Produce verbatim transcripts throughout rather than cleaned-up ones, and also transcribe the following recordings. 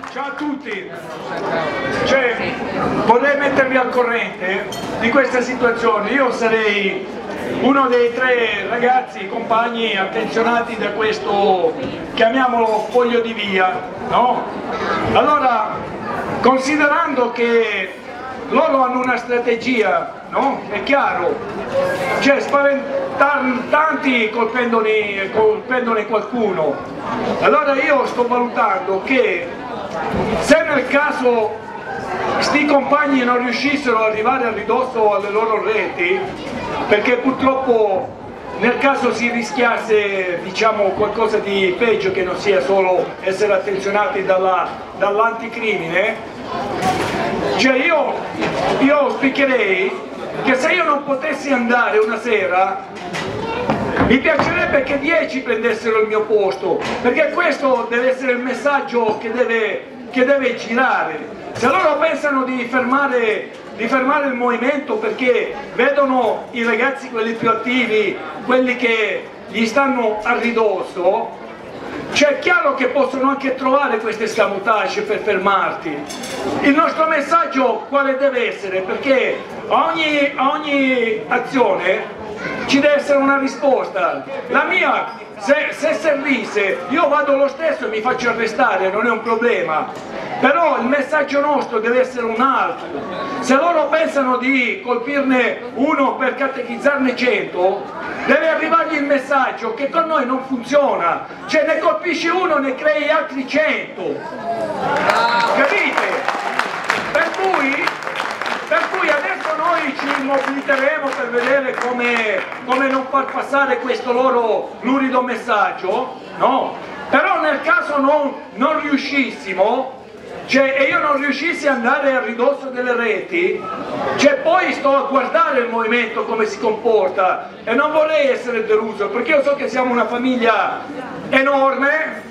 Ciao a tutti, cioè, vorrei mettervi al corrente di questa situazione. Io sarei uno dei tre ragazzi, compagni attenzionati da questo, chiamiamolo foglio di via, no? Allora, considerando che loro hanno una strategia, no? È chiaro, cioè spaventare tanti colpendone, colpendone qualcuno. Allora io sto valutando che se nel caso sti compagni non riuscissero ad arrivare a ridosso alle loro reti, perché purtroppo nel caso si rischiasse, diciamo, qualcosa di peggio che non sia solo essere attenzionati dall'anticrimine, cioè io, io auspicherei che se io non potessi andare una sera, mi piacerebbe che dieci prendessero il mio posto, perché questo deve essere il messaggio che deve, che deve girare. Se loro pensano di fermare, di fermare il movimento perché vedono i ragazzi, quelli più attivi, quelli che gli stanno a ridosso, cioè è chiaro che possono anche trovare queste escamotage per fermarti. Il nostro messaggio quale deve essere? Perché a ogni, a ogni azione ci deve essere una risposta. La mia, se, se servisse, io vado lo stesso e mi faccio arrestare, non è un problema. Però il messaggio nostro deve essere un altro. Se loro pensano di colpirne uno per catechizzarne cento, deve arrivargli il messaggio che con noi non funziona. Cioè ne colpisci uno, ne crei altri cento. Capite? Per cui, per cui adesso noi ci mobiliteremo per vedere come, come non far passare questo loro lurido messaggio, no? Però nel caso non, non riuscissimo, cioè, e io non riuscissi ad andare a ridosso delle reti, cioè poi sto a guardare il movimento come si comporta e non vorrei essere deluso, perché io so che siamo una famiglia enorme,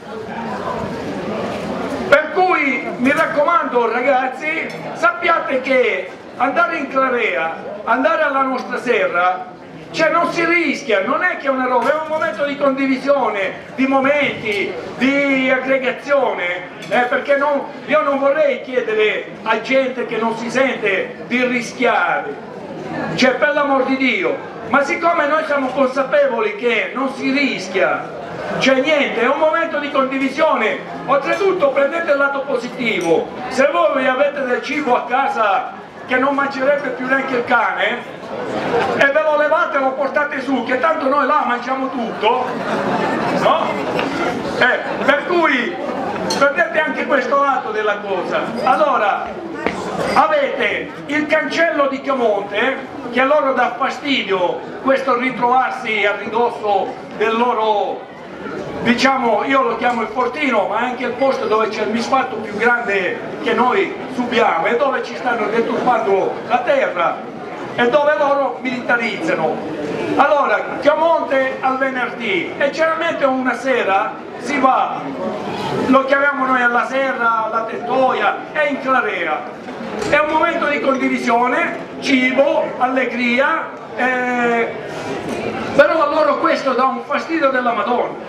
per cui mi raccomando ragazzi, sappiate che andare in Clarea, andare alla nostra serra, cioè non si rischia, non è che è una roba, è un momento di condivisione, di momenti, di aggregazione, eh, perché non, io non vorrei chiedere a gente che non si sente di rischiare, cioè per l'amor di Dio, ma siccome noi siamo consapevoli che non si rischia, cioè niente, è un momento di condivisione, oltretutto prendete il lato positivo, se voi avete del cibo a casa che non mangerebbe più neanche il cane, e ve lo levate e lo portate su, che tanto noi là mangiamo tutto, no? Eh, per cui prendete anche questo lato della cosa. Allora, avete il cancello di Chiamonte, che a loro dà fastidio questo ritrovarsi a ridosso del loro, diciamo, io lo chiamo il fortino, ma è anche il posto dove c'è il misfatto più grande che noi subiamo e dove ci stanno deturpando la terra e dove loro militarizzano. Allora, Chiamonte al venerdì e generalmente una sera si va, lo chiamiamo noi alla serra, alla tettoia, è in Clarea. È un momento di condivisione, cibo, allegria, eh, però a loro questo dà un fastidio della Madonna.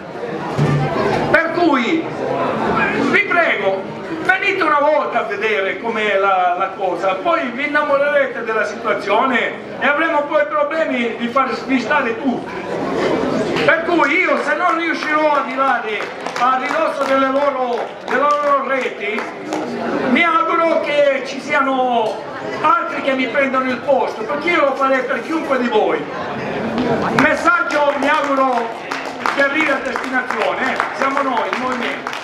Per cui vi prego, venite una volta a vedere com'è la, la cosa, poi vi innamorerete della situazione e avremo poi problemi di far svistare tutti. Per cui io, se non riuscirò ad arrivare a ridosso delle loro, delle loro reti, mi auguro che ci siano altri che mi prendano il posto, perché io lo farei per chiunque di voi. Il messaggio mi auguro che arrivi a destinazione, eh? Siamo noi, il movimento.